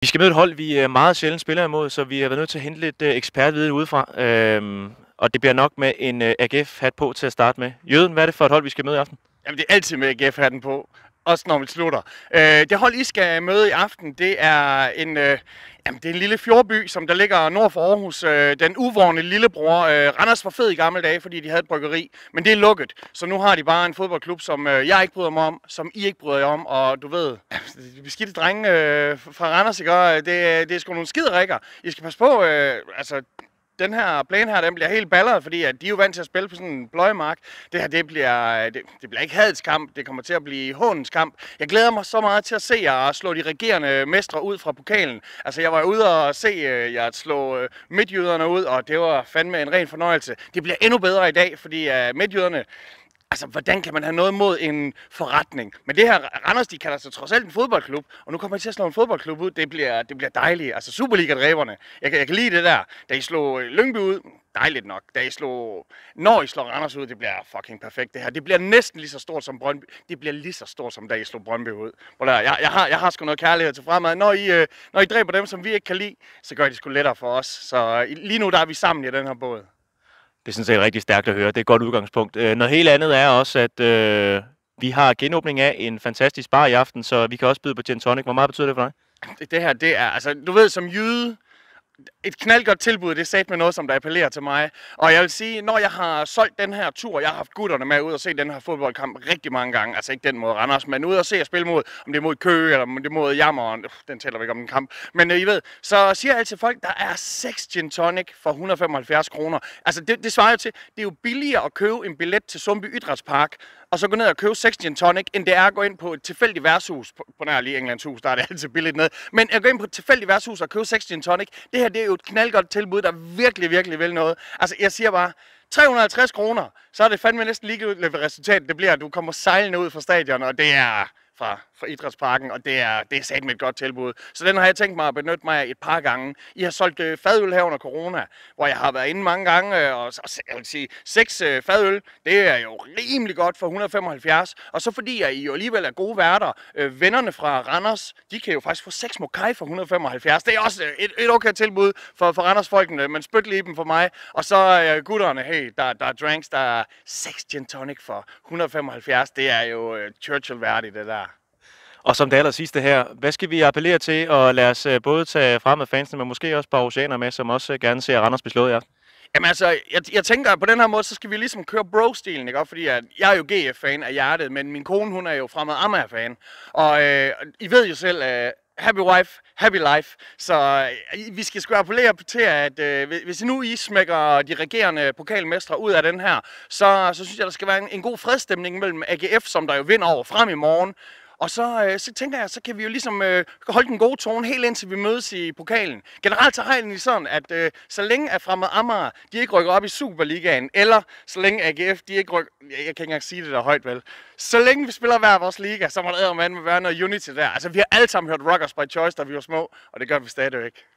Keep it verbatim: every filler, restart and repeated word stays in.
Vi skal møde et hold, vi meget sjældent spiller imod, så vi har været nødt til at hente lidt ekspertviden udefra. Øhm, og det bliver nok med en A G F-hat på til at starte med. Jøden, hvad er det for et hold, vi skal møde i aften? Jamen, det er altid med A G F-hatten på. Også når vi slutter. Øh, det hold, I skal møde i aften, det er en, øh, jamen, det er en lille fjordby, som der ligger nord for Aarhus. Øh, den uvorne lillebror. Øh, Randers var fed i gamle dage, fordi de havde et bryggeri. Men det er lukket. Så nu har de bare en fodboldklub, som øh, jeg ikke bryder mig om, som I ikke bryder jer om. Og du ved, de beskidte drenge øh, fra Randers, ikke? Det, det er sgu nogle skiderikker. I skal passe på, øh, altså... Den her plan her, den bliver helt balleret, fordi at de er jo vant til at spille på sådan en pløjemark. Det her, det bliver, det, det bliver ikke hadets kamp, det kommer til at blive hånens kamp. Jeg glæder mig så meget til at se jer slå de regerende mestre ud fra pokalen. Altså, jeg var ude og se jer slå midtjyderne ud, og det var fandme en ren fornøjelse. Det bliver endnu bedre i dag, fordi uh, midtjyderne... Altså, hvordan kan man have noget mod en forretning? Men det her, Randers, de kalder sig trods alt en fodboldklub, og nu kommer jeg til at slå en fodboldklub ud. Det bliver, det bliver dejligt. Altså, Superliga-dræberne. Jeg, jeg kan lide det der. Da I slog Lyngby ud, dejligt nok. Da I slog, når I slår Randers ud, det bliver fucking perfekt det her. Det bliver næsten lige så stort som Brøndby. Det bliver lige så stort som da I slog Brøndby ud. Jeg, jeg, har, jeg har sgu noget kærlighed til fremad. Når I, når I dræber dem, som vi ikke kan lide, så gør det sgu lettere for os. Så lige nu, der er vi sammen i den her båd. Det er sådan set rigtig stærkt at høre. Det er et godt udgangspunkt. Noget helt andet er også, at øh, vi har genåbning af en fantastisk bar i aften, så vi kan også byde på gin tonic. Hvor meget betyder det for dig? Det, det her, det er, altså, du ved, som jyde, et knaldgodt tilbud, det er sat med noget, som der appellerer til mig. Og jeg vil sige, når jeg har solgt den her tur, jeg har haft gutterne med ud og se den her fodboldkamp rigtig mange gange, altså ikke den mod Randers, men ud og se og spille mod, om det er mod Køge, eller om det er mod Jammer, den tæller vi ikke om en kamp. Men I ved, så siger jeg altid folk, der er seks gin tonic for et hundrede og femoghalvfjerds kroner. Altså det, det svarer jo til, det er jo billigere at købe en billet til Sundby Idrætspark, og så gå ned og købe seks gin tonic, end det er at gå ind på et tilfældigt værtshus, på, på nær lige Englands hus, der er det altid billigt ned. Men at gå ind på et tilfældigt værtshus og købe seks gin tonic, det her det er jo et knaldgodt tilbud, der virkelig, virkelig vil noget. Altså jeg siger bare, tre hundrede og halvtreds kroner, så er det fandme næsten ligegyldigt, hvad resultatet det bliver. Du kommer sejlende ud fra stadion, og det er fra, fra Idrætsparken, og det er, det er satme et godt tilbud. Så den har jeg tænkt mig at benytte mig af et par gange. I har solgt øh, fadøl her under corona, hvor jeg har været inde mange gange, øh, og, og jeg vil sige, seks øh, fadøl, det er jo rimelig godt for et hundrede og femoghalvfjerds. Og så fordi at I jo alligevel er gode værter, øh, vennerne fra Randers, de kan jo faktisk få seks mokai for et hundrede og femoghalvfjerds. Det er også et, et okay tilbud for, for Randers-folkene, men spyt lige dem for mig. Og så øh, gutterne, hey, der, der er drinks, der er seks gin tonic for et hundrede og femoghalvfjerds. Det er jo øh, Churchill-værdigt, det der. Og som det aller sidste her, hvad skal vi appellere til, og lad os både tage frem med fansene, men måske også et par oceaner med, som også gerne ser Randers beslået i aften? Jamen altså, jeg, jeg tænker, at på den her måde, så skal vi ligesom køre bro-stilen, ikke? Fordi at jeg er jo G F-fan af hjertet, men min kone, hun er jo Fremad Amager-fan. Og øh, I ved jo selv, øh, happy wife, happy life. Så øh, vi skal sgu appellere til, at øh, hvis I nu I smækker de regerende pokalmestre ud af den her, så, så synes jeg, der skal være en, en god fredstemning mellem A G F, som der jo vinder over frem i morgen. Og så, øh, så tænker jeg, så kan vi jo ligesom øh, holde den gode tone helt indtil vi mødes i pokalen. Generelt så har jeg egentlig sådan, at øh, så længe at Fremad Amager, de ikke rykker op i Superligaen, eller så længe A G F, de ikke rykker, jeg, jeg kan ikke engang sige det der højt vel, så længe vi spiller hver vores liga, så må der eddermame være noget unity der. Altså vi har alle sammen hørt Rockers by Choice, da vi var små, og det gør vi stadigvæk.